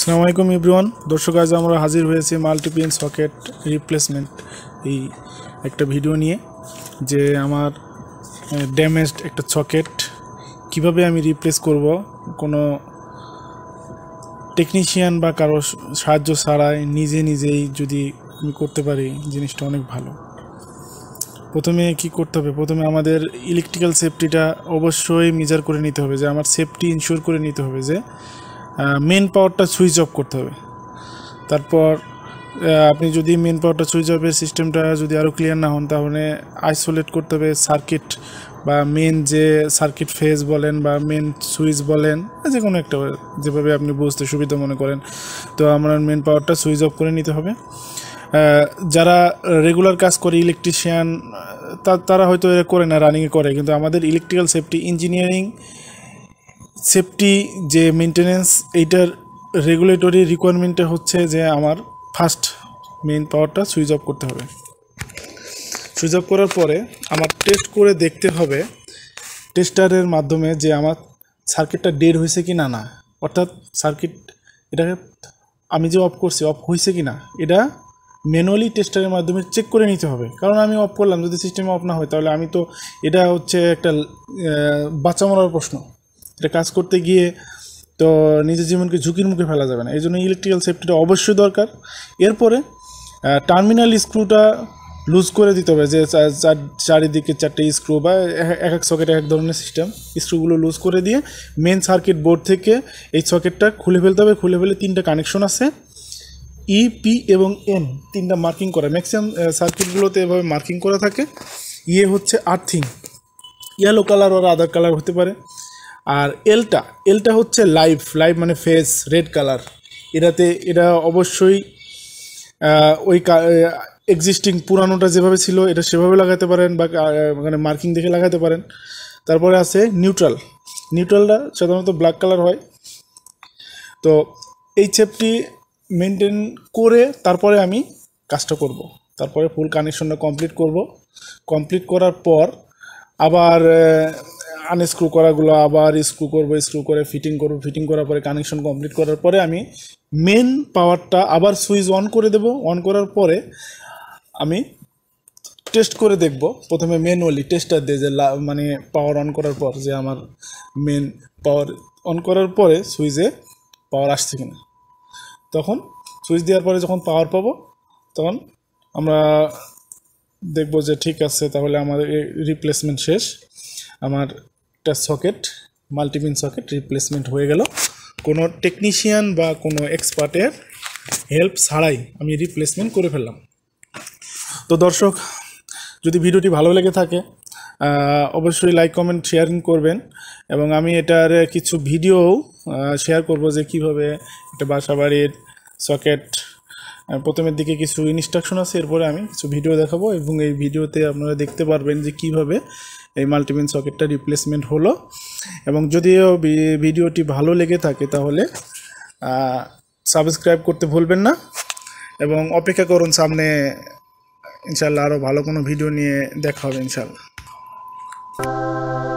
আসসালামু আলাইকুম এভরিওয়ান। দর্শক, আজ আমরা হাজির হয়েছি মাল্টিপিন সকেট রিপ্লেসমেন্ট এই একটা ভিডিও নিয়ে, যে আমার ড্যামেজড একটা সকেট কিভাবে আমি রিপ্লেস করব কোনো টেকনিশিয়ান বা কারো সাহায্য ছাড়াই নিজেই যদি আমি করতে পারি, জিনিসটা অনেক ভালো। প্রথমে কি করতে হবে? প্রথমে আমাদের ইলেকট্রিক্যাল সেফটিটা অবশ্যই মেজার করে নিতে হবে, যে আমার সেফটি ইনশিওর করে নিতে হবে যে মেন পাওয়ারটা সুইচ অফ করতে হবে। তারপর আপনি যদি মেন পাওয়ারটা সুইচ অফের সিস্টেমটা যদি আরও ক্লিয়ার না হন, তাহলে আইসোলেট করতে হবে সার্কিট বা মেন যে সার্কিট ফেজ বলেন বা মেন সুইচ বলেন, যে কোনো একটা যেভাবে আপনি বুঝতে সুবিধা মনে করেন। তো আমরা মেন পাওয়ারটা সুইচ অফ করে নিতে হবে। যারা রেগুলার কাজ করে ইলেকট্রিশিয়ান, তারা হয়তো এরা করে না, রানিংয়ে করে, কিন্তু আমাদের ইলেকট্রিক্যাল সেফটি ইঞ্জিনিয়ারিং সেফটি যে মেনটেনেন্স, এইটার রেগুলেটরি রিকোয়ারমেন্টে হচ্ছে যে আমার ফার্স্ট মেইন পাওয়ারটা সুইচ অফ করতে হবে। সুইচ অফ করার পরে আমার টেস্ট করে দেখতে হবে টেস্টারের মাধ্যমে যে আমার সার্কিটটা ডেড হয়েছে কি না, অর্থাৎ সার্কিট এটাকে আমি যে অফ করছি অফ হয়েছে কি না, এটা ম্যানুয়ালি টেস্টারের মাধ্যমে চেক করে নিতে হবে। কারণ আমি অফ করলাম, যদি সিস্টেমে অফ না হয়, তাহলে আমি তো এটা হচ্ছে একটা বাঁচা মরার প্রশ্ন। এটা কাজ করতে গিয়ে তো নিজের জীবনকে ঝুঁকির মুখে ফেলা যাবে না, এই জন্য ইলেকট্রিক্যাল সেফটিটা অবশ্যই দরকার। এরপরে টার্মিনাল স্ক্রুটা লুজ করে দিতে হবে, যে চারিদিকে চারটে স্ক্রু বা এক এক সকেট এক ধরনের সিস্টেম, স্ক্রুগুলো লুজ করে দিয়ে মেন সার্কিট বোর্ড থেকে এই সকেটটা খুলে ফেলতে হবে। খুলে ফেলে তিনটা কানেকশন আছে, ই, পি এবং এন, তিনটা মার্কিং করা। ম্যাক্সিমাম সার্কিটগুলোতে এভাবে মার্কিং করা থাকে। ইয়ে হচ্ছে আর্থিং, ইয়েলো কালার আর আদার কালার হতে পারে। আর এলটা হচ্ছে লাইভ মানে ফেজ, রেড কালার। এটা অবশ্যই ওই এক্সিস্টিং পুরানোটা যেভাবে ছিল এটা সেভাবে লাগাতে পারেন, বা মানে মার্কিং দেখে লাগাতে পারেন। তারপরে আছে নিউট্রালটা সাধারণত ব্ল্যাক কালার হয়। তো এই সেফটি মেনটেন করে তারপরে আমি কাজটা করব। তারপরে ফুল কানেকশনটা কমপ্লিট করার পর আবার আনস্ক্রু করাগুলো আবার স্ক্রু করে ফিটিং করার পরে কানেকশন কমপ্লিট করার পরে আমি মেন পাওয়ারটা আবার সুইচ অন করে দেব। অন করার পরে আমি টেস্ট করে দেখব, প্রথমে ম্যানুয়ালি টেস্টার দিয়ে, যে মানে পাওয়ার অন করার পর যে আমার মেন পাওয়ার অন করার পরে সুইচে পাওয়ার আসছে কিনা। তখন সুইচ দেওয়ার পরে যখন পাওয়ার পাবো, তখন আমরা দেখব যে ঠিক আছে, তাহলে আমাদের রিপ্লেসমেন্ট শেষ। আমার একটা মাল্টিপিন সকেট রিপ্লেসমেন্ট হয়ে গেল, কোনো টেকনিশিয়ান বা কোনো এক্সপার্টের হেল্প ছাড়াই আমি রিপ্লেসমেন্ট করে ফেললাম। তো দর্শক, যদি ভিডিওটি ভালো লেগে থাকে অবশ্যই লাইক, কমেন্ট, শেয়ারিং করবেন। এবং আমি এটার কিছু ভিডিও শেয়ার করব, যে কিভাবে একটা বাসাবাড়ির সকেট, প্রথমের দিকে কিছু ইনস্ট্রাকশন আছে, এরপরে আমি কিছু ভিডিও দেখাবো, এবং এই ভিডিওতে আপনারা দেখতে পারবেন যে কিভাবে এই মাল্টিপিন সকেটটা রিপ্লেসমেন্ট হলো। এবং যদিও ভিডিওটি ভালো লেগে থাকে তাহলে সাবস্ক্রাইব করতে ভুলবেন না, এবং অপেক্ষা করুন, সামনে ইনশাল্লাহ আরও ভালো কোনো ভিডিও নিয়ে দেখা হবে ইনশাল্লাহ।